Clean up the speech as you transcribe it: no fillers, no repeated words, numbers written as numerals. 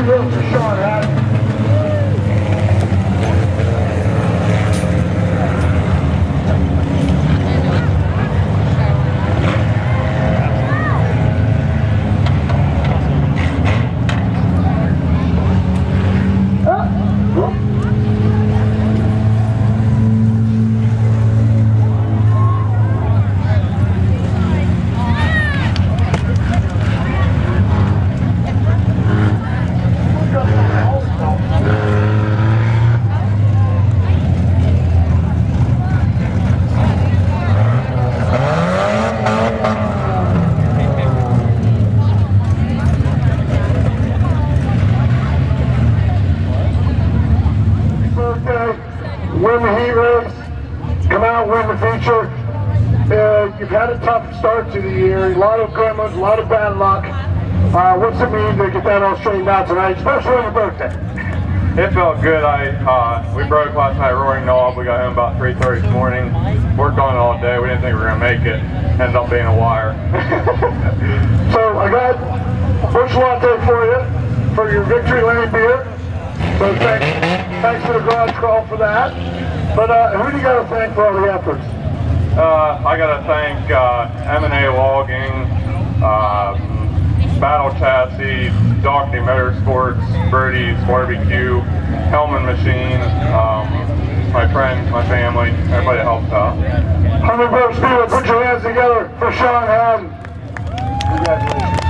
Free wheels for Sean Haddon. Win the heat race, come out, win the feature. You've had a tough start to the year, a lot of good ones, a lot of bad luck. What's it mean to get that all straightened out tonight, especially on your birthday? It felt good. We broke last night Roaring Knob. We got home about 3:30 this morning. Worked on it all day. We didn't think we were going to make it. Ended up being a wire. So I got Busch Latte for you, for your Victory Lane beer. So thanks for the garage crawl for that. But who do you got to thank for all the efforts? I got to thank M&A Logging, Battle Chassis, Dockney Motorsports, Birdie's Barbecue, Hellman Machine, my friends, my family, everybody that helps out. 100 Bucks Speedway, put your hands together for Sean Haddon. Congratulations.